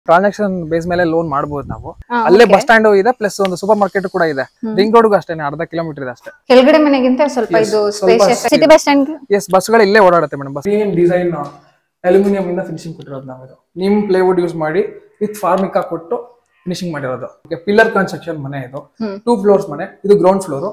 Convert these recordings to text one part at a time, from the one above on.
Transaction base ಮೇಲೆ loan ಮಾಡಬಹುದು ನಾವು. ಅಲ್ಲೇ ಬಸ್ ಸ್ಟ್ಯಾಂಡ್ ಇದೆ, ಪ್ಲಸ್ ಒಂದು ಸೂಪರ್ ಮಾರ್ಕೆಟ್ ಕೂಡ ಇದೆ. ರಿಂಗ್ ರೋಡ್ಗೂ ಅಷ್ಟೇ, ಅರ್ಧ ಕಿಲೋಮೀಟರ್ ಇದೆ ಅಷ್ಟೇ. ಕೆಳಗಡೆ ಮನೆಗಿಂತ ಸ್ವಲ್ಪ ಇದು spacious city bus stand. Yes, ಬಸ್ಗಳು ಇಲ್ಲೇ ಓಡಾಡುತ್ತೆ ಮೇಡಮ್. ಸೇಮ್ ಡಿಸೈನ್ ಅಲ್ಯೂಮಿನಿಯಂ ಇಂದ ಫಿನಿಶಿಂಗ್ ಕೊಟ್ಟಿರೋದು ನಾವು. ನಿಮ್ ಪ್ಲೇವುಡ್ ಯೂಸ್ ಮಾಡಿ ವಿತ್ ಫಾರ್ಮಿಕಾ ಕೊಟ್ಟು ಫಿನಿಶಿಂಗ್ ಮಾಡಿರೋದು. ಪಿಲ್ಲರ್ ಕನ್ಸ್ಟ್ರಕ್ಷನ್ ಮನೆ ಇದು. 2 ಫ್ಲೋರ್ಸ್ ಮನೆ, ಇದು ಗ್ರೌಂಡ್ ಫ್ಲೋರ್.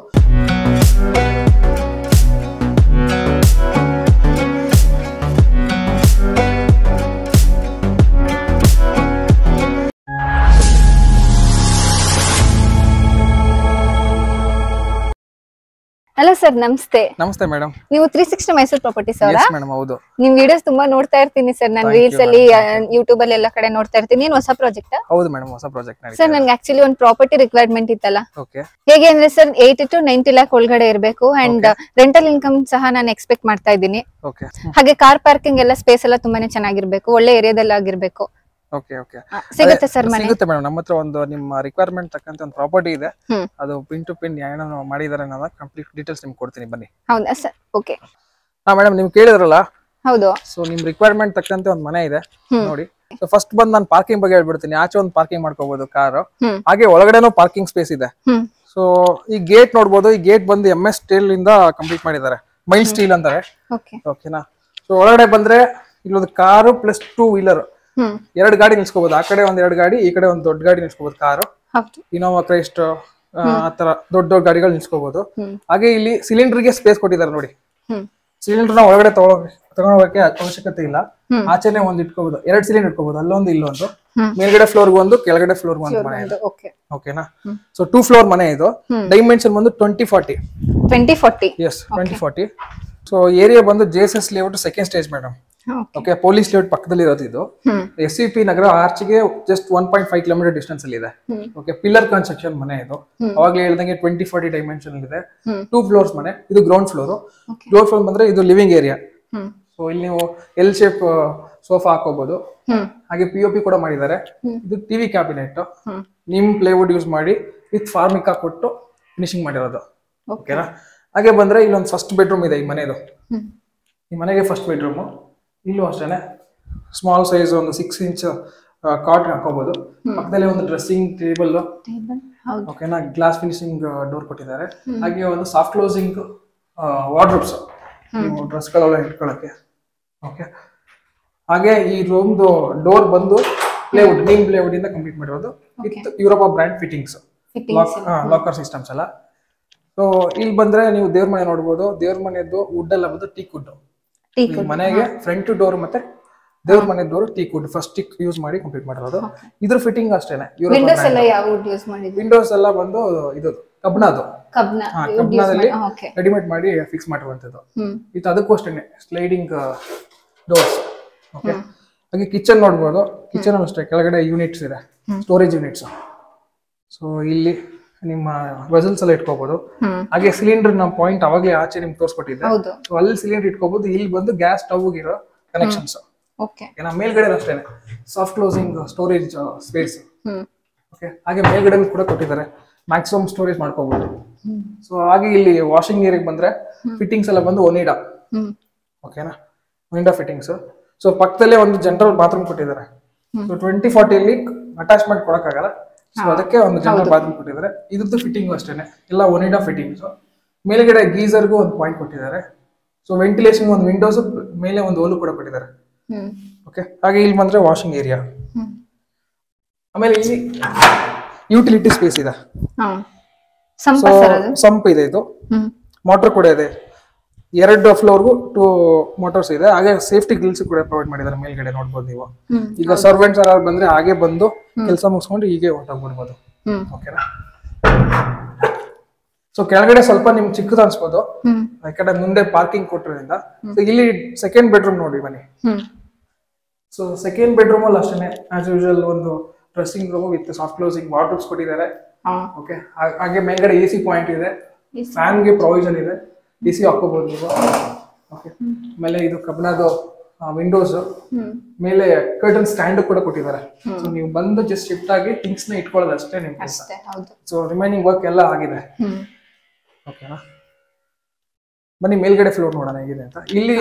ಹಲೋ ಸರ್, ನಮಸ್ತೆ. ನಮಸ್ತೆ ಮೇಡಮ್. ನೀವು 360 ಮೈಸೂರು ಪ್ರಾಪರ್ಟೀಸ್ ಅವರಾ? ಎಸ್ ಮೇಡಮ್, ಹೌದು. ನಿಮ್ ವಿಡಿಯೋಸ್ ತುಂಬಾ ನೋಡ್ತಾ ಇರ್ತೀನಿ ಸರ್, ನಾನು ರೀಲ್ಸ್ ಅಲ್ಲಿ, ಯೂಟ್ಯೂಬ್ ಅಲ್ಲಿ ಎಲ್ಲ ಕಡೆ ನೋಡ್ತಾ ಇರ್ತೀನಿ. ಏನು ಹೊಸ ಪ್ರಾಜೆಕ್ಟ್? ಹೌದು ಮೇಡಮ್, ಹೊಸ ಪ್ರಾಜೆಕ್ಟ್. ಸರ್, ನನಗೆ ಆಕ್ಚುಲಿ ಒಂದು ಪ್ರಾಪರ್ಟಿ ರಿಕ್ವೈರ್ಮೆಂಟ್ ಇತ್ತಲ್ಲ. ಓಕೆ. ಹೇಗೆ ಅಂದ್ರೆ ಸರ್, 80 to 90 lakh ಒಳಗಡೆ ಇರಬೇಕು ಅಂಡ್ ರೆಂಟಲ್ ಇನ್ಕಮ್ ಸಹ ನಾನು ಎಕ್ಸ್ಪೆಕ್ಟ್ ಮಾಡ್ತಾ ಇದ್ದೀನಿ. ಓಕೆ. ಹಾಗೆ ಕಾರ್ ಪಾರ್ಕಿಂಗ್ ಎಲ್ಲ ಸ್ಪೇಸ್ ಎಲ್ಲ ತುಂಬಾನೇ ಚೆನ್ನಾಗಿರ್ಬೇಕು, ಒಳ್ಳೆ ಏರಿಯಾದಲ್ಲಿ ಆಗಿರ್ಬೇಕು. Okay okay. ಸಿಗುತ್ತೆ ಸರ್ ಮನೆ? ಸಿಗುತ್ತೆ ಮೇಡಮ್. ನಮ್ಮ ಹತ್ರ ಒಂದು ನಿಮ್ಮ ರಿಕ್ವೈರ್ಮೆಂಟ್ ತಕ್ಕಂತ ಒಂದು ಪ್ರಾಪರ್ಟಿ ಇದೆ. ಅದು ಪಿನ್ ಟು ಪಿನ್ ಏನೋ ಮಾಡಿದಾರೆ ಅನ್ನೋದ ಕಂಪ್ಲೀಟ್ ಡೀಟೇಲ್ಸ್ ನಿಮ್ಗೆ ಕೊಡ್ತೀನಿ, ಬನ್ನಿ. ಹೌದಾ ಸರ್? ಓಕೆ. ಹಾ ಮೇಡಮ್, ನೀವು ಕೇಳಿದ್ರಲ್ಲ. ಹೌದು. ಸೊ ನಿಮ್ ರಿಕ್ವೈರ್ಮೆಂಟ್ ತಕ್ಕಂತೆ ಒಂದು ಮನೆ ಇದೆ ನೋಡಿ. ಸೊ ಫಸ್ಟ್ ಬಂದು ನಾನು ಪಾರ್ಕಿಂಗ್ ಬಗ್ಗೆ ಹೇಳ್ಬಿಡ್ತೀನಿ. ಆಚೆ ಒಂದು ಪಾರ್ಕಿಂಗ್ ಮಾಡ್ಕೋಬಹುದು ಕಾರು, ಹಾಗೆ ಒಳಗಡೆನೂ ಪಾರ್ಕಿಂಗ್ ಸ್ಪೇಸ್ ಇದೆ. ಸೊ ಈ ಗೇಟ್ ನೋಡ್ಬೋದು. ಈ ಗೇಟ್ ಬಂದು MS ಸ್ಟೀಲ್ ಇಂದ ಕಂಪ್ಲೀಟ್ ಮಾಡಿದ್ದಾರೆ, ಮೈಲ್ ಸ್ಟೀಲ್ ಅಂತಾರೆ. ಓಕೆನಾ? ಸೊ ಒಳಗಡೆ ಬಂದ್ರೆ ಇಲ್ಲೊಂದು ಕಾರು ಪ್ಲಸ್ 2 ವೀಲರ್, 2 ಗಾಡಿ ನಿಲ್ಸ್ಕೋಬಹುದು. ಆ ಕಡೆ ಒಂದ್ 2 ಗಾಡಿ, ಈ ಕಡೆ ಒಂದು ದೊಡ್ಡ ಗಾಡಿ ನಿಲ್ಸ್ಕೋಬಹುದು. ಕಾರು, ಇನೋವಾ ಕ್ರೈಸ್ಟ್, ಆತರ ದೊಡ್ಡ ದೊಡ್ಡ ಗಾಡಿಗಳು ನಿಲ್ಸ್ಕೋಬಹುದು. ಹಾಗೆ ಇಲ್ಲಿ ಸಿಲಿಂಡರ್ ಗೆ ಸ್ಪೇಸ್ ಕೊಟ್ಟಿದ್ದಾರೆ ನೋಡಿ. ಸಿಲಿಂಡರ್ ನ ಒಳಗಡೆ ತಗೊಂಡೋಗಕ್ಕೆ ಅವಶ್ಯಕತೆ ಇಲ್ಲ, ಆಚೆನೆ ಒಂದ್ ಇಟ್ಕೋಬಹುದು. 2 ಸಿಲಿಂಡರ್ ಇಟ್ಕೋಬಹುದು, ಅಲ್ಲೊಂದು ಇಲ್ಲೊಂದು. ಮೇಲ್ಗಡೆ ಫ್ಲೋರ್ ಒಂದು, ಕೆಳಗಡೆ ಫ್ಲೋರ್ ಒಂದು ಮನೆ ಇದೆ. ಓಕೆನಾ? ಸೊ 2 ಫ್ಲೋರ್ ಮನೆ ಇದು. ಡೈಮೆನ್ಷನ್ ಬಂದು 2040. ಎಸ್, 2040. ಸೊ ಏರಿಯಾ ಬಂದು JSS Layout second stage madam. Okay. Police layout ಪಕ್ಕದಲ್ಲಿ ಇರೋದು ಇದು. SCP ನಗರ ಆರ್ಚ್ಗೆ ಜಸ್ಟ್ 1.5 ಕಿಲೋಮೀಟರ್ ಡಿಸ್ಟೆನ್ಸ್ ಅಲ್ಲಿ ಇದೆ. ಓಕೆ. ಪಿಲ್ಲರ್ ಕನ್ಸ್ಟ್ರಕ್ಷನ್ ಮನೆ ಇದು. ಅವಾಗಲೇ ಹೇಳ್ದಂಗೆ 2040 ಡೈಮೆನ್ಷನ್ ಇದೆ. 2 ಫ್ಲೋರ್ಸ್ ಮನೆ, ಇದು ಗ್ರೌಂಡ್ ಫ್ಲೋರ್. ಗ್ರೌಂಡ್ ಫ್ಲೋರ್ ಬಂದ್ರೆ ಇದು ಲಿವಿಂಗ್ ಏರಿಯಾ. ಸೊ ಇಲ್ಲಿ ನೀವು L ಶೇಪ್ ಸೋಫಾ ಹಾಕೋಬಹುದು. ಹಾಗೆ POP ಕೂಡ ಮಾಡಿದ್ದಾರೆ. ಇದು ಟಿವಿ ಕ್ಯಾಬಿನೆಟ್. ನಿಮ್ ಪ್ಲೇವುಡ್ ಯೂಸ್ ಮಾಡಿ ವಿತ್ ಫಾರ್ಮಿಕಾ ಕೊಟ್ಟು ಫಿನಿಶಿಂಗ್ ಮಾಡಿರೋದು. ಓಕೆನಾ? ಹಾಗೆ ಬಂದ್ರೆ ಇಲ್ಲೊಂದು ಫಸ್ಟ್ ಬೆಡ್ರೂಮ್ ಇದೆ ಈ ಮನೆದು. ಈ ಮನೆಗೆ ಫಸ್ಟ್ ಬೆಡ್ರೂಮ್. ಇಲ್ಲೂ ಅಷ್ಟೇನೆ ಸ್ಮಾಲ್ ಸೈಜ್ ಒಂದು 6 ಇಂಚ್ ಕಾಟ್ ಹಾಕೋಬಹುದು. ಪಕ್ಕದಲ್ಲಿ ಒಂದು ಡ್ರೆಸ್ಸಿಂಗ್ ಟೇಬಲ್. ಓಕೆನಾ? ಗ್ಲಾಸ್ ಫಿನಿಶಿಂಗ್ ಡೋರ್ ಕೊಟ್ಟಿದ್ದಾರೆ. ಹಾಗೆ ಒಂದು ಸಾಫ್ಟ್ ಕ್ಲೋಸಿಂಗ್ ವಾರ್ಡ್ರೋಬ್ಸ್, ನೀವು ಡ್ರೆಸ್ ಗಳೆಲ್ಲ ಇಟ್ಕೊಳ್ಳಕ್ಕೆ. ಓಕೆ. ಹಾಗೆ ಈ ರೂಮ್ದು ಡೋರ್ ಬಂದು ಪ್ಲೇವುಡ್, ನೀಮ್ ಪ್ಲೇವುಡ್ ಇಂದ ಕಂಪ್ಲೀಟ್ ಮಾಡಿರೋದು. With Europa brand fittings, locker systems ಎಲ್ಲ. ಸೊ ಇಲ್ಲಿ ಬಂದ್ರೆ ನೀವು ದೇವ್ರ ಮನೆ ನೋಡ್ಬೋದು. ದೇವ್ರ ಮನೆಯದ್ದು ವುಡ್ ಎಲ್ಲ ಬಂದು ಟೀಕ್ ವುಡ್. ಮನೆಗೆ ಫ್ರಂಟ್ ಡೋರ್ ಮತ್ತೆ ದೇವ್ರ ಮನೆ door teak wood first teak use ಮಾಡಿ ಕಂಪ್ಲೀಟ್ ಮಾಡಿರೋದು. ಇದ್ರ ಫಿಟ್ಟಿಂಗ್ ಅಷ್ಟೇನೆ. ವಿಂಡೋಸ್ ಎಲ್ಲ ಬಂದು ಇದು ಕಬ್ಣದ್ದು, ಕಬ್ಣದಲ್ಲಿ ರೆಡಿಮೇಡ್ ಮಾಡಿ ಫಿಕ್ಸ್ ಮಾಡಿರುವಂತದ್ದು. ಇದು ಅದಕ್ಕೂ ಅಷ್ಟೇನೆ ಸ್ಲೈಡಿಂಗ್ ಡೋರ್ಸ್. ಓಕೆ. ಹಾಗೆ ಕಿಚನ್ ನೋಡ್ಬೋದು. ಕಿಚನ್ ಅಷ್ಟೇ ಕೆಳಗಡೆ ಯೂನಿಟ್ಸ್ ಇದೆ, ಸ್ಟೋರೇಜ್ ಯೂನಿಟ್ಸ್. ಸೊ ಇಲ್ಲಿ ನಿಮ್ಮ ವೆಸಲ್ಸ್ ಎಲ್ಲ ಇಟ್ಕೋಬಹುದು. ಹಾಗೆ ಸಿಲಿಂಡರ್ ನಮ್ಮ ಪಾಯಿಂಟ್ ಅವಾಗಲೇ ಆಚೆ ನಿಮ್ಗೆ ತೋರಿಸ್ಕೊಟ್ಟಿದ್ದೆ. ಸೊ ಅಲ್ಲಿ ಸಿಲಿಂಡರ್ ಇಟ್ಕೋಬಹುದು. ಇಲ್ಲಿ ಬಂದು ಗ್ಯಾಸ್ ಸ್ಟವ್ ಇರೋ ಕನೆಕ್ಷನ್ಸ್. ಮೇಲ್ಗಡೆ ಅಷ್ಟೇನೆ soft closing storage space. Okay. ಹಾಗೆ ಮೇಲ್ಗಡೆ ಕೂಡ ಕೊಟ್ಟಿದ್ದಾರೆ, ಮ್ಯಾಕ್ಸಿಮಮ್ ಸ್ಟೋರೇಜ್ ಮಾಡ್ಕೋಬಹುದು. ಸೊ ಹಾಗೆ ಇಲ್ಲಿ ವಾಷಿಂಗ್ ಏರಿಯಾಗೆ ಬಂದ್ರೆ ಫಿಟ್ಟಿಂಗ್ಸ್ ಎಲ್ಲ ಬಂದು ಒನಿಡಾ. ಓಕೆನಾ? ಒನಿಡಾ ಫಿಟ್ಟಿಂಗ್ಸ್. ಸೊ ಪಕ್ಕದಲ್ಲೇ ಒಂದು ಜನರಲ್ ಬಾತ್ರೂಮ್ ಕೊಟ್ಟಿದ್ದಾರೆ. ಸೊ 2040 ಅಲ್ಲಿ ಅಟ್ಯಾಚ್ಮೆಂಟ್ ಕೊಡಕ್ಕಾಗಲ್ಲ, ಸೊ ಅದಕ್ಕೆ ಒಂದು ಜನರಲ್ ಬಾತ್ರೂಮ್ ಕೊಟ್ಟಿದ್ದಾರೆ. ಇದ್ರದ್ದು ಫಿಟ್ಟಿಂಗ್ ಅಷ್ಟೇನೆ ಎಲ್ಲ ಒನಿಡಾ ಫಿಟ್ಟಿಂಗ್ಸ್. ಮೇಲ್ಗಡೆ ಗೀಸರ್ಗೂ ಒಂದು ಪಾಯಿಂಟ್ ಕೊಟ್ಟಿದ್ದಾರೆ. ಸೊ ವೆಂಟಿಲೇಷನ್ ಒಂದು ವಿಂಡೋಸ್ ಮೇಲೆ ಒಂದು ಹೋಲು ಕೂಡ ಕೊಟ್ಟಿದ್ದಾರೆ. ಓಕೆ. ಹಾಗೆ ಇಲ್ಲಿ ಬಂದ್ರೆ ವಾಷಿಂಗ್ ಏರಿಯಾ. ಆಮೇಲೆ ಇಲ್ಲಿ ಯುಟಿಲಿಟಿ ಸ್ಪೇಸ್ ಇದೆ, ಸಂಪ್ ಇದೆ. ಇದು ಮೋಟರ್ ಕೂಡ ಇದೆ. 2 ಫ್ಲೋರ್ಗೂ 2 ಮೋಟರ್ಸ್ ಇದೆ. ಹಾಗೆ ಸೇಫ್ಟಿ ಗ್ರಿಲ್ಸ್ ಕೂಡ ಪ್ರೊವೈಡ್ ಮಾಡಿದ್ದಾರೆ ಮೇಲ್ಗಡೆ ನೋಡ್ಬೋದು ನೀವು. ಈಗ ಸರ್ವೆಂಟ್ಸ್ ಯಾರು ಬಂದ್ರೆ ಹಾಗೆ ಬಂದು ಕೆಲಸ ಮುಗಿಸ್ಕೊಂಡು ಹೀಗೆ ಹೊರಟೋಗ್ಬಿಡ್ಬೋದು. ಓಕೆನಾ? ಸೊ ಕೆಳಗಡೆ ಸ್ವಲ್ಪ ನಿಮ್ಗೆ ಚಿಕ್ಕದು ಅನ್ಸ್ಬೋದು, ಯಾಕಂದ್ರೆ ಮುಂದೆ ಪಾರ್ಕಿಂಗ್ ಕೊಟ್ಟಿರೋದ್ರಿಂದ. ಇಲ್ಲಿ ಸೆಕೆಂಡ್ ಬೆಡ್ರೂಮ್ ನೋಡಿ ಬನ್ನಿ. ಸೊ ಸೆಕೆಂಡ್ ಬೆಡ್ರೂಮ್ ಅಲ್ಲಿ ಅಷ್ಟೇ ಆಸ್ ಯೂಶುವಲ್ ಒಂದು dressing room with soft closing wardrobes ಕೊಟ್ಟಿದ್ದಾರೆ. ಓಕೆ. ಹಾಗೆ ಮೇಲ್ಗಡೆ AC ಪಾಯಿಂಟ್ ಇದೆ, ಫ್ಯಾನ್ ಗೆ ಪ್ರೊವಿಷನ್ ಇದೆ, DC ಹಾಕೋಬಹುದು ನೀವು. ಓಕೆ. ಆಮೇಲೆ ಇದು ಕಬ್ಣದ್ದು ವಿಂಡೋಸ್, ಮೇಲೆ ಕರ್ಟನ್ ಸ್ಟ್ಯಾಂಡ್ ಕೂಡ ಕೊಟ್ಟಿದ್ದಾರೆ. ಸೊ ನೀವು ಬಂದು ಜಸ್ಟ್ ಶಿಫ್ಟ್ ಆಗಿ ಥಿಂಗ್ಸ್ ನ ಇಟ್ಕೊಳ್ಳೋದು ಅಷ್ಟೇ ನಿಮ್ ಕೆಲಸ. ಸೊ ರಿಮೈನಿಂಗ್ ವರ್ಕ್ ಎಲ್ಲ ಆಗಿದೆ. ಓಕೆನಾ? ಬನ್ನಿ ಮೇಲ್ಗಡೆ ಫ್ಲೋರ್ ನೋಡೋಣ ಹೇಗಿದೆ ಅಂತ. ಇಲ್ಲಿ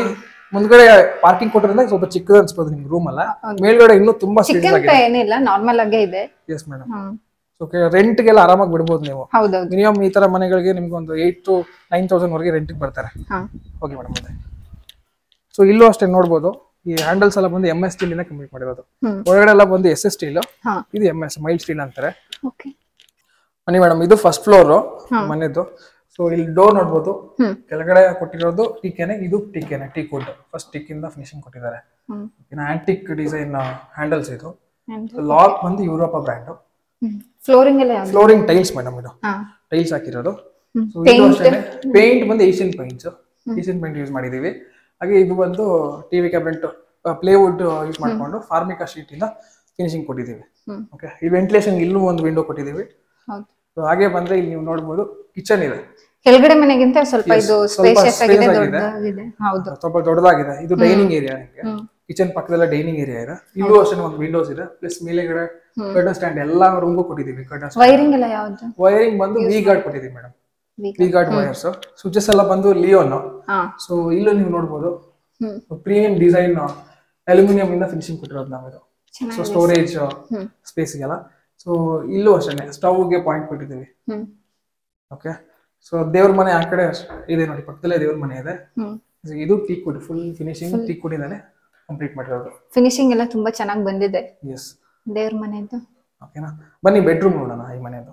ಮುಂದ್ಗಡೆ ಪಾರ್ಕಿಂಗ್ ಕೊಟ್ಟಿರೋದ್ರಿಂದ ಸ್ವಲ್ಪ ಚಿಕ್ಕದ ಅನ್ಸ್ಬೋದು ನಿಮ್ಗೆ ರೂಮ್ ಅಲ್ಲ, ಮೇಲ್ಗಡೆ ಇನ್ನೂ ತುಂಬಾ ಸ್ಪೇಸ್ ಆಗಿದೆ. ಏನಿಲ್ಲ, ನಾರ್ಮಲ್ ಆಗೇ ಇದೆ. Yes madam. ಓಕೆ, ರೆಂಟ್ ಗೆಲ್ಲ ಆರಾಮಾಗಿ ಬಿಡಬಹುದು ನೀವು. ಹೌದೌದು. ಮಿನಿಮಮ್ ಈ ತರ ಮನೆಗಳಿಗೆ ನಿಮ್ಗೆ ಒಂದು 8 to 9,000 ವರೆಗೆ ರೆಂಟ್ ಬರ್ತಾರೆ. Okay madam. ಸೊ ಇಲ್ಲೂ ಅಷ್ಟೇ ನೋಡಬಹುದು, ಈ ಹ್ಯಾಂಡಲ್ಸ್ ಎಲ್ಲ ಬಂದು MS ಸ್ಟೀಲ್ ಇಂದ ಕಂಪ್ಲೀಟ್ ಮಾಡಿರೋದು. ಒಳಗಡೆ ಎಲ್ಲ ಬಂದು SS ಸ್ಟೀಲ್, ಇದು MS ಮೈಲ್ಡ್ ಸ್ಟೀಲ್ ಅಂತಾರೆ. ಓಕೆ ಬನ್ನಿ ಮೇಡಮ್, ಇದು ಫಸ್ಟ್ ಫ್ಲೋರ್ ಮನೆದು. ಸೊ ಇಲ್ಲಿ ಡೋರ್ ನೋಡಬಹುದು, ಕೆಳಗಡೆ ಕೊಟ್ಟಿರೋದು ಟೀಕೆನೆ, ಇದು ಟೀಕೆನೆ, ಟೀಕ್ ವುಡ್ ಫಸ್ಟ್ ಟೀಕ್ ಇಂದ ಫಿನಿಶಿಂಗ್ ಕೊಟ್ಟಿದ್ದಾರೆ. ಆಂಟಿಕ್ ಡಿಸೈನ್ ಹ್ಯಾಂಡಲ್ಸ್ ಇದು. ಲಾಕ್ ಬಂದು ಯುರೋಪ ಬ್ರ್ಯಾಂಡ್. ಫ್ಲೋರಿಂಗ್ ಎಲ್ಲ ಫ್ಲೋರಿಂಗ್ ಟೈಲ್ಸ್ ಮೇಡಮ್, ಇದು ಟೈಲ್ಸ್ ಹಾಕಿರೋದು. ಸೊ ಇದು ಅಷ್ಟೇ, ಪೇಂಟ್ ಬಂದು ಏಷ್ಯನ್ ಪೇಂಟ್ ಯೂಸ್ ಮಾಡಿದೀವಿ. ಹಾಗೆ ಇದು ಬಂದು ಟಿವಿ ಕ್ಯಾಬಿನೆಟ್ ಪ್ಲೇವುಡ್ ಯೂಸ್ ಮಾಡ್ಕೊಂಡು ಫಾರ್ಮಿಕಾ ಶೀಟ್ ಇಂದ ಫಿನಿಶಿಂಗ್ ಕೊಟ್ಟಿದ್ದೀವಿ. ಓಕೆ, ಈ ವೆಂಟಿಲೇಷನ್ ಇಲ್ಲೂ ಒಂದು ವಿಂಡೋ ಕೊಟ್ಟಿದ್ದೀವಿ. ಹಾಗೆ ಬಂದ್ರೆ ಇಲ್ಲಿ ನೀವು ನೋಡಬಹುದು ಕಿಚನ್ ಇದೆ. ಕೆಳಗಡೆ ಮನೆಗಿಂತ ಸ್ವಲ್ಪ ಇದು ಸ್ಪೇಷಿಯಸ್ ಆಗಿದೆ, ದೊಡ್ಡದಾಗಿದೆ. ಹೌದು, ಸ್ವಲ್ಪ ದೊಡ್ಡದಾಗಿದೆ. ಇದು ಡೈನಿಂಗ್ ಏರಿಯಾ, ಕಿಚನ್ ಪಕ್ಕದಲ್ಲ ಡೈನಿಂಗ್ ಏರಿಯಾ ಇದೆ. ಇಲ್ಲೂ ಅಷ್ಟೇ ಒಂದು ವಿಂಡೋಸ್ ಇದೆ, ಪ್ಲಸ್ ಮೇಲೆಗಡೆ ಕರ್ಟನ್ ಸ್ಟ್ಯಾಂಡ್ ಎಲ್ಲಾ ರೂಮ್ಗೂ ಕೊಟ್ಟಿದ್ದೀವಿ. ಕರ್ಟನ್ ವೈರಿಂಗ್ ಎಲ್ಲ ಯಾವುದು? ವೈರಿಂಗ್ ಬಂದು ವಿ ಗಾರ್ಡ್ ಕೊಟ್ಟಿದ್ದೀವಿ madam, V Guard wires. Switches ಎಲ್ಲ ಬಂದು ಲಿಯೋನ್. ಸೊ ಇಲ್ಲೂ ನೀವು ನೋಡಬಹುದು ಪ್ರೀಮಿಯಂ ಡಿಸೈನ್ ಅಲ್ಯೂಮಿನಿಯಂ ಇಂದ ಫಿನಿಶಿಂಗ್ ಕೊಟ್ಟಿರೋದು ನಾವಿದು. ಸೊ ಸ್ಟೋರೇಜ್ ಸ್ಪೇಸ್ಗೆಲ್ಲ. ಸೊ ಇಲ್ಲೂ ಅಷ್ಟೇ ಸ್ಟವ್ಗೆ ಪಾಯಿಂಟ್ ಕೊಟ್ಟಿದ್ದೀವಿ. ಓಕೆ, ಸೊ ದೇವ್ರ ಮನೆ ಆ ಕಡೆ ಇದೆ ನೋಡಿ, ಪಕ್ಕದಲ್ಲೇ ದೇವ್ರ ಮನೆ ಇದೆ. ಇದು teak wood, full finishing teak wood ಇಂದಾನೆ ಕಂಪ್ಲೀಟ್ ಮಾಡಿರೋದು. ಫಿನಿಶಿಂಗ್ ಎಲ್ಲ ತುಂಬಾ ಚೆನ್ನಾಗಿ ಬಂದಿದೆ. ಎಸ್, ದೇವ್ರ ಮನೆದು. ಓಕೆನಾ, ಬನ್ನಿ ಬೆಡ್ರೂಮ್ ನೋಡೋಣ ಈ ಮನೆದು.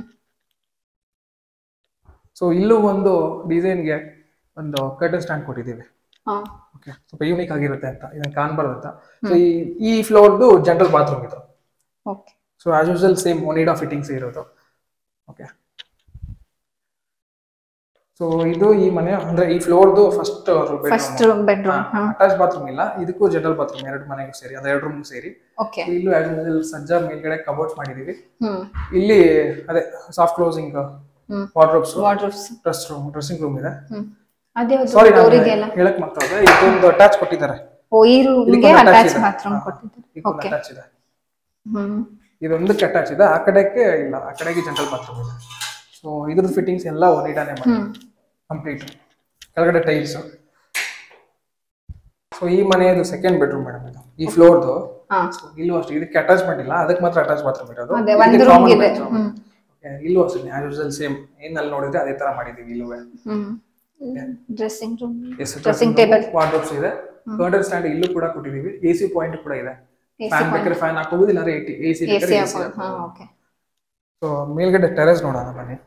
ಸೊ ಇಲ್ಲೂ ಒಂದು ಡಿಸೈನ್ಗೆ ಒಂದು ಕರ್ಟನ್ ಸ್ಟ್ಯಾಂಡ್ ಕೊಟ್ಟಿದ್ದೀವಿ. ಓಕೆ, ಸ್ವಲ್ಪ ಯೂನಿಕ್ ಆಗಿರುತ್ತೆ ಅಂತ, ಇದನ್ನ ಕಾಣಬಾರ್ದು ಅಂತ. ಸೊ ಈ ಫ್ಲೋರ್ದು ಜನರಲ್ ಬಾತ್ರೂಮ್ ಇದು. Okay, so as usual same Onida fittings ಇರೋದು. ಓಕೆ, ಸೊ ಇದು ಈ ಮನೆ ಅಂದ್ರೆ ಈ ಫ್ಲೋರ್ದು ಫಸ್ಟ್ ಬೆಡ್ರೂಮ್. ಅಟ್ಯಾಚ್ ಬಾತ್ರೂಮ್ ಇಲ್ಲ, ಇದಕ್ಕೂ ಜನರಲ್ ಬಾತ್ರೂಮ್, ಎರಡು ಮನೆಗೂ ಸೇರಿ, ಅಂದ್ರೆ ಎರಡು ರೂಮ್ ಸೇರಿ. ಇಲ್ಲೂ ಆಸ್ ಯೂಶುವಲ್ ಸಜ್ಜಾ ಮೇಲ್ಗಡೆ ಕಬೋರ್ಡ್ಸ್ ಮಾಡಿದೀವಿ. ಇಲ್ಲಿ ಅದೇ soft closing wardrobes, dressing room ಇದೆ. ಸಾರಿ, ಹೇಳಕ್ ಮಾತಾಡಿದೆ, ಇದೊಂದು ಅಟ್ಯಾಚ್ ಕೊಟ್ಟಿದ್ದಾರೆ. ಅಟ್ಯಾಚ್ ಇದೆ, ಇದೊಂದಕ್ಕೆ ಅಟ್ಯಾಚ್ ಇದೆ. ಆ ಕಡೆಗೆ ಇಲ್ಲ, ಆ ಕಡೆಗೆ ಜನರಲ್ ಬಾತ್ರೂಮ್ ಇದೆ. ಸೊ ಇದ್ರದ್ದು ಫಿಟ್ಟಿಂಗ್ಸ್ ಎಲ್ಲ ಒನಿಡಾನೇ ಮಾಡಿ ಕಂಪ್ಲೀಟ್. ಕೆಳಗಡೆ ಟೈಲ್ಸ್. ಸೊ ಈ ಮನೆಯದು ಸೆಕೆಂಡ್ ಬೆಡ್ರೂಮ್ ಮೇಡಮ್ ಇದು, ಈ ಫ್ಲೋರ್ದು. ಇಲ್ಲೂ ಅಷ್ಟೇ, ಇದಕ್ಕೆ ಅಟ್ಯಾಚ್ಮೆಂಟ್ ಇಲ್ಲ, ಅದಕ್ಕೆ ಮಾತ್ರ ಅಟ್ಯಾಚ್ ಬಾತ್ರೂಮ್ ಇರೋದು. ಇಲ್ಲೂ ಅಷ್ಟೇ ಆಸ್ ಯೂಶುವಲ್ ಸೇಮ್ ಏನಲ್ಲಿ ನೋಡಿದ್ರೆ ಅದೇ ತರ ಮಾಡಿದೀವಿ. ಇಲ್ಲೂ dressing room, dressing table, wardrobes ಇದೆ. ಕರ್ಟನ್ ಸ್ಟ್ಯಾಂಡ್ ಇಲ್ಲೂ ಕೂಡ ಕೊಟ್ಟಿದೀವಿ. AC ಪಾಯಿಂಟ್ ಕೂಡ ಇದೆ. ಫ್ಯಾನ್ ಬೇಕಾದ್ರೆ ಫ್ಯಾನ್ ಹಾಕೋಬಹುದು, ಇಲ್ಲ AC ಬೇಕಾದ್ರೆ AC ಹಾಕೋಬಹುದು. ಸೊ ಮೇಲ್ಗಡೆ ಟೆರೆಸ್ ನೋಡೋಣ ಬನ್ನಿ.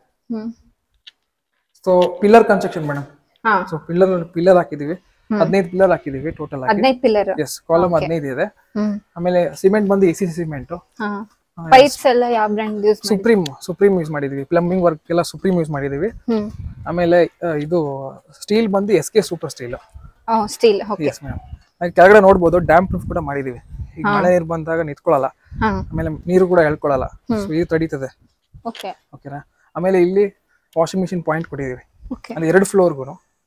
So pillar construction madam. So pillar ಹಾಕಿದೀವಿ, 15 ಪಿಲ್ಲರ್ ಹಾಕಿದೀವಿ ಟೋಟಲ್ ಆಗಿ. 15 ಪಿಲ್ಲರ್, ಎಸ್, ಕಾಲಮ್ 15 ಇದೆ. ಆಮೇಲೆ ಸಿಮೆಂಟ್ ಬಂದು AC ಸಿಮೆಂಟ್. ಪೈಪ್ಸ್ ಎಲ್ಲ ಯಾವ ಬ್ರ್ಯಾಂಡ್ ಯೂಸ್ ಮಾಡಿದ್ವಿ? ಸುಪ್ರೀಂ ಯೂಸ್ ಮಾಡಿದೀವಿ. ಪ್ಲಂಬಿಂಗ್ ವರ್ಕ್ ಎಲ್ಲ ಸುಪ್ರೀಂ ಯೂಸ್ ಮಾಡಿದೀವಿ. ಆಮೇಲೆ ಇದು ಸ್ಟೀಲ್ ಬಂದು SK super steel. Steel, okay. Yes madam. ಕೆಳಗಡೆ ನೋಡಬಹುದು ಡ್ಯಾಮ್ ಪ್ರೂಫ್ ಕೂಡ ಮಾಡಿದೀವಿ. ಈಗ ಮಳೆ ನೀರು ಬಂದಾಗ ನಿಂತ್ಕೊಳ್ಳಲ್ಲ, ಆಮೇಲೆ ನೀರು ಕೂಡ ಎಳ್ಕೊಳ್ಳಲ್ಲ. ಸೊ ಇದು ತಡೀತದೆ. ಓಕೆ, ಓಕೆನಾ. ಆಮೇಲೆ ಇಲ್ಲಿ ವಾಷಿಂಗ್ ಮಿಷಿನ್ ಪಾಯಿಂಟ್ ಕೊಟ್ಟಿದೀವಿ. ಅಂದ್ರೆ 2 ಫ್ಲೋರ್ಗೂ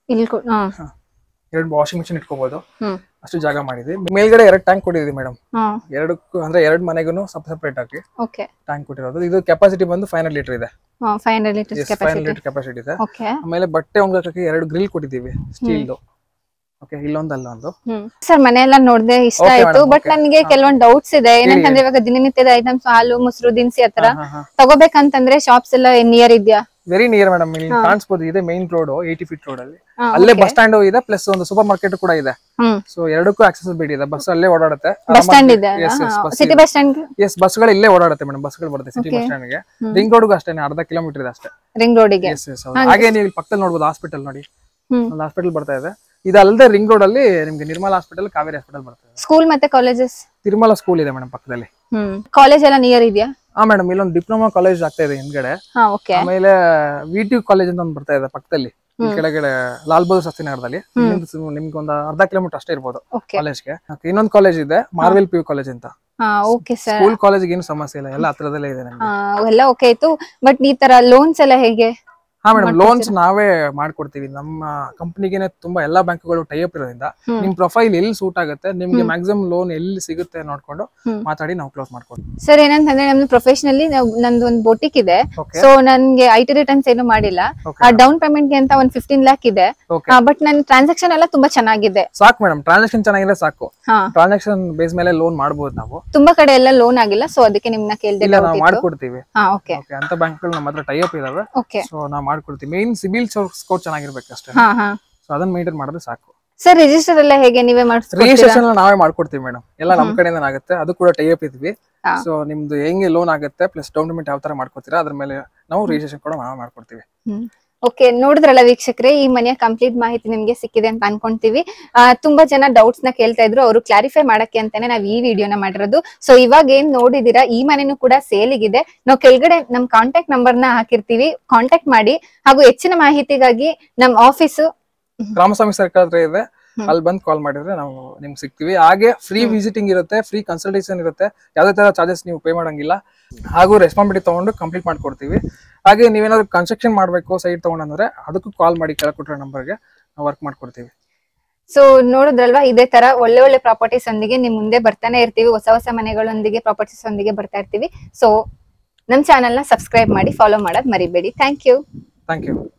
ಎರಡು ವಾಷಿಂಗ್ ಮಿಷಿನ್ ಇಟ್ಕೋಬಹುದು, ಅಷ್ಟು ಜಾಗ ಮಾಡಿದ್ವಿ. ಮೇಲ್ಗಡೆ 2 ಟ್ಯಾಂಕ್ ಕೊಟ್ಟಿದೀವಿ ಮೇಡಮ್. ಎರಡಕ್ಕೂ ಅಂದ್ರೆ 2 ಮನೆಗೂ ಸಪರೇಟ್ ಆಗಿ ಟ್ಯಾಂಕ್ ಕೊಟ್ಟಿರೋದು. ಇದು ಕೆಪಾಸಿಟಿ ಬಂದು 500 ಲೀಟರ್ ಇದೆ. 500 ಲೀಟರ್ ಕೆಪಾಸಿಟಿ ಇದೆ. ಆಮೇಲೆ ಬಟ್ಟೆ ಒಣಗಕ್ಕೆ 2 ಗ್ರಿಲ್ ಕೊಟ್ಟಿದೀವಿ ಸ್ಟೀಲ್ದು. ಓಕೆ, ಇಲ್ಲೊಂದು ಅಲ್ಲೊಂದು. ಸರ್ ಮನೆ ಎಲ್ಲ ನೋಡಿದೆ, ಇಷ್ಟ ಆಯ್ತು. ಬಟ್ ನನಗೆ ಕೆಲವೊಂದು ಡೌಟ್ಸ್ ಇದೆ. ಏನಂತಂದ್ರೆ ಇವಾಗ ದಿನನಿತ್ಯದ ಐಟಮ್ಸ್, ಹಾಲು, ಮೊಸರು, ದಿನಸಿ ಹತ್ರ ತಗೋಬೇಕಂತಂದ್ರೆ ಶಾಪ್ಸ್ ಎಲ್ಲ ನಿಯರ್ ಇದೆಯಾ? Very near madam. ಇಲ್ಲಿ ಕಾಣಿಸಬಹುದು, ಇದೆ ಮೈನ್ ರೋಡ್, 80 ಫೀಟ್ ರೋಡ್ ಅಲ್ಲಿ. ಅಲ್ಲೇ ಬಸ್ ಸ್ಟ್ಯಾಂಡ್ ಇದೆ, ಪ್ಲಸ್ ಒಂದು ಸೂಪರ್ ಮಾರ್ಕೆಟ್ ಕೂಡ ಇದೆ. ಸೊ ಎರಡಕ್ಕೂ ಆಕ್ಸೆಸಿಬಿಲಿಟಿ ಇದೆ. ಬಸ್ ಅಲ್ಲೇ ಓಡಾಡುತ್ತೆ. ಬಸ್ ಸ್ಟ್ಯಾಂಡ್ ಇದೆ, ಸಿಟಿ ಬಸ್ ಸ್ಟ್ಯಾಂಡ್. ಎಸ್, ಬಸ್ಗಳು ಇಲ್ಲೇ ಓಡಾಡುತ್ತೆ ಮೇಡಮ್. ಬಸ್ಗಳು ಬರುತ್ತೆ ಸಿಟಿ ಬಸ್ ಸ್ಟ್ಯಾಂಡ್ ಗೆ. ರಿಂಗ್ ರೋಡ್ಗೂ ಅಷ್ಟೇ, ಅರ್ಧ ಕಿಲೋಮೀಟರ್ ಇದೆ ಅಷ್ಟೇ ರಿಂಗ್ ರೋಡಿಗೆ. ಹಾಗೆ ನೀವು ಪಕ್ಕದಲ್ಲಿ ನೋಡಬಹುದು ಹಾಸ್ಪಿಟಲ್ ನೋಡಿ, ಒಂದು ಹಾಸ್ಪಿಟಲ್ ಬರ್ತಾ ಇದೆ. ಇದಲ್ಲದೆ ರಿಂಗ್ ರೋಡ್ ಅಲ್ಲಿ ನಿಮ್ಗೆ ನಿರ್ಮಲಾ ಹಾಸ್ಪಿಟಲ್, ಕಾವೇರಿ ಹಾಸ್ಪಿಟಲ್ ಬರ್ತದೆ. ಸ್ಕೂಲ್ ಮತ್ತೆ ಕಾಲೇಜಸ್? ತಿರುಮಲ ಸ್ಕೂಲ್ ಇದೆ ಮೇಡಮ್ ಪಕ್ಕದಲ್ಲಿ. ಕಾಲೇಜ್ ಎಲ್ಲ ನಿಯರ್ ಇದೆಯಾ? ಮೇಡಮ್, ಇಲ್ಲೊಂದು ಡಿಪ್ಲೊಮಾ ಕಾಲೇಜ್ ಆಗ್ತಾ ಇದೆ ಹಿಂದ್ಗಡೆ. ಆಮೇಲೆ VTU ಕಾಲೇಜ್ ಅಂತ ಒಂದು ಬರ್ತಾ ಇದೆ ಪಕ್ಕದಲ್ಲಿ, ಕೆಳಗಡೆ ಲಾಲ್ ಬಹದ್ದೂರ್ ಶಾಸ್ತ್ರಿ ನಗರದಲ್ಲಿ. ನಿಮ್ಗೆ ಒಂದು ಅರ್ಧ ಕಿಲೋಮೀಟರ್ ಅಷ್ಟೇ ಇರ್ಬೋದು ಕಾಲೇಜ್ಗೆ. ಇನ್ನೊಂದು ಕಾಲೇಜ್ ಇದೆ, ಮಾರ್ವೆಲ್ PU ಕಾಲೇಜ್ ಅಂತ. ಸ್ಕೂಲ್ ಕಾಲೇಜ್ ಏನು ಸಮಸ್ಯೆ ಇಲ್ಲ, ಎಲ್ಲ ಹತ್ರದಲ್ಲೇ ಇದೆ. ಎಲ್ಲ ಓಕೆ ಆಯ್ತು. ಬಟ್ ಈ ತರ ಲೋನ್ಸ್ ಎಲ್ಲ ಹೇಗೆ? ಹಾ ಮೇಡಮ್, ಲೋನ್ಸ್ ನಾವೇ ಮಾಡ್ಕೊಡ್ತೀವಿ. ನಮ್ಮ ಕಂಪ್ನಿಗೆನೆ ತುಂಬಾ ಎಲ್ಲಾ ಬ್ಯಾಂಕ್ಗಳು ಟೈ ಅಪ್ ಇರೋದ್ರಿಂದ ನಿಮ್ ಪ್ರೊಫೈಲ್ ಎಲ್ಲಿ ಸೂಟ್ ಆಗುತ್ತೆ, ನಿಮ್ಗೆ ಮ್ಯಾಕ್ಸಿಮಮ್ ಲೋನ್ ಎಲ್ಲಿ ಸಿಗುತ್ತೆ ನೋಡ್ಕೊಂಡು ಮಾತಾಡಿ ನಾವು ಕ್ಲೋಸ್ ಮಾಡ್ಕೊಡ್ತೀವಿ. ಸರ್ ಏನಂತಂದ್ರೆ ನಮ್ದು ಪ್ರೊಫೆಷನಲಿ ನಂದು ಒಂದು ಬೊಟಿಕ್ ಇದೆ. ಸೊ ನನ್ಗೆ IT ರಿಟರ್ನ್ಸ್ ಏನು ಮಾಡಿಲ್ಲ. ಡೌನ್ ಪೇಮೆಂಟ್ ಗೆ ಅಂತ ಒಂದು 15 lakh ಇದೆ. ಬಟ್ ನನ್ನ ಟ್ರಾನ್ಸಾಕ್ಷನ್ ಎಲ್ಲ ತುಂಬಾ ಚೆನ್ನಾಗಿದೆ. ಸಾಕು ಮೇಡಮ್, ಟ್ರಾನ್ಸಾಕ್ಷನ್ ಚೆನ್ನಾಗಿದೆ ಸಾಕು. ಟ್ರಾನ್ಸಾಕ್ಷನ್ ಬೇಸ್ ಮೇಲೆ ಲೋನ್ ಮಾಡಬಹುದು ನಾವು. ತುಂಬಾ ಕಡೆ ಎಲ್ಲ ಲೋನ್ ಆಗಿಲ್ಲ, ಸೊ ಅದಕ್ಕೆ ನಿಮ್ನ ಕೇಳ್ದೆ. ನಾವು ಮಾಡ್ಕೊಡ್ತೀವಿ. ಓಕೆ ಅಂತ ಬ್ಯಾಂಕ್ಗಳು ನಮ್ಮ ಹತ್ರ ಟೈ ಅಪ್ ಇದಾವೆ. ಸೊ ನಾವು ಮಾಡ್ಕೊಡ್ತೀವಿ. ಮೇನ್ ಸಿಬಿಲ್ ಸ್ಕೋರ್ ಚೆನ್ನಾಗಿರ್ಬೇಕು ಅಷ್ಟೇ. ಸೊ ಅದನ್ನ ಮೇಂಟೈನ್ ಮಾಡಿದ್ರೆ ಸಾಕು. ಸರ್ ರಿಜಿಸ್ಟರ್ ಎಲ್ಲ ಹೇಗೆ ನೀವೇ ಮಾಡ್ತೀರಾ? ರಿಜಿಸ್ಟ್ರೇಷನ್ ನಾವೇ ಮಾಡ್ಕೊಡ್ತೀವಿ ಮೇಡಮ್. ಎಲ್ಲ ನಮ್ಮ ಕಡೆಯಿಂದ ಆಗುತ್ತೆ. ಅದು ಕೂಡ ಟೈ ಅಪ್ ಇದ್ವಿ. ಸೊ ನಿಮ್ದು ಹೆಂಗೆ ಲೋನ್ ಆಗುತ್ತೆ ಪ್ಲಸ್ ಡೌನ್ ಪೇಮೆಂಟ್ ಯಾವ ತರ ಮಾಡ್ಕೊತೀರಾ ಅದ್ರ ಮೇಲೆ ನಾವು ರಿಜಿಸ್ಟ್ರೇಷನ್ ಕೂಡ ನಾವೇ ಮಾಡ್ಕೊಡ್ತೀವಿ. ಓಕೆ, ನೋಡಿದ್ರಲ್ಲ ವೀಕ್ಷಕರೇ, ಈ ಮನೆಯ ಕಂಪ್ಲೀಟ್ ಮಾಹಿತಿ ನಿಮ್ಗೆ ಸಿಕ್ಕಿದೆ ಅಂತ ಅನ್ಕೊಂತೀವಿ. ತುಂಬಾ ಜನ ಡೌಟ್ಸ್ ನ ಕೇಳ್ತಾ ಇದ್ರು, ಅವರು ಕ್ಲಾರಿಫೈ ಮಾಡಕ್ಕೆ ಅಂತಾನೆ ನಾವ್ ಈ ವಿಡಿಯೋನ ಮಾಡಿರೋದು. ಸೊ ಇವಾಗ ಏನ್ ನೋಡಿದೀರಾ, ಈ ಮನೆನೂ ಕೂಡ ಸೇಲಿಗಿದೆ. ನಾವು ಕೆಳಗಡೆ ನಮ್ ಕಾಂಟ್ಯಾಕ್ಟ್ ನಂಬರ್ ನ ಹಾಕಿರ್ತೀವಿ, ಕಾಂಟ್ಯಾಕ್ಟ್ ಮಾಡಿ. ಹಾಗೂ ಹೆಚ್ಚಿನ ಮಾಹಿತಿಗಾಗಿ ನಮ್ ಆಫೀಸು ರಾಮಸ್ವಾಮಿ ಸರ್ಕಲ್ ಹತ್ರ ಇದೆ, ಅಲ್ಲಿ ಬಂದು ಕಾಲ್ ಮಾಡಿದ್ರೆ ನಾವು ನಿಮ್ಗೆ ಸಿಗ್ತೀವಿ. ಹಾಗೆ ಫ್ರೀ ವಿಸಿಟಿಂಗ್ ಇರುತ್ತೆ, ಫ್ರೀ ಕನ್ಸಲ್ಟೇಷನ್ ಇರುತ್ತೆ. ಯಾವ್ದೇ ತರ ಚಾರ್ಜಸ್ ನೀವು ಪೇ ಮಾಡಂಗಿಲ್ಲ. ಹಾಗೂ ರೆಸ್ಪಾನ್ಸಿಬಿಲಿಟಿ ತಗೊಂಡು ಕಂಪ್ಲೀಟ್ ಮಾಡ್ಕೊಡ್ತೀವಿ. ಹಾಗೆ ನೀವೇನಾದ್ರು ಕನ್ಸ್ಟ್ರಕ್ಷನ್ ಮಾಡ್ಬೇಕು ಸೈಟ್ ತಗೊಂಡ್ರೆ ಅದಕ್ಕೂ ಕಾಲ್ ಮಾಡಿ, ಕೆಳಕೊಟ್ಟಿರೋ ನಂಬರ್ಗೆ ನಾವು ವರ್ಕ್ ಮಾಡ್ಕೊಡ್ತೀವಿ. ಸೊ ನೋಡಿದ್ರಲ್ವಾ, ಇದೇ ತರ ಒಳ್ಳೆ ಒಳ್ಳೆ ಪ್ರಾಪರ್ಟೀಸ್ ಒಂದಿಗೆ ನಿಮ್ ಮುಂದೆ ಬರ್ತಾನೆ ಇರ್ತೀವಿ. ಹೊಸ ಹೊಸ ಮನೆಗಳೊಂದಿಗೆ, ಪ್ರಾಪರ್ಟೀಸ್ ಒಂದಿಗೆ ಬರ್ತಾ ಇರ್ತೀವಿ. ಸೊ ನಮ್ ಚಾನೆಲ್ ನ ಸಬ್ಸ್ಕ್ರೈಬ್ ಮಾಡಿ, ಫಾಲೋ ಮಾಡೋದ್ ಮರಿಬೇಡಿ. Thank you.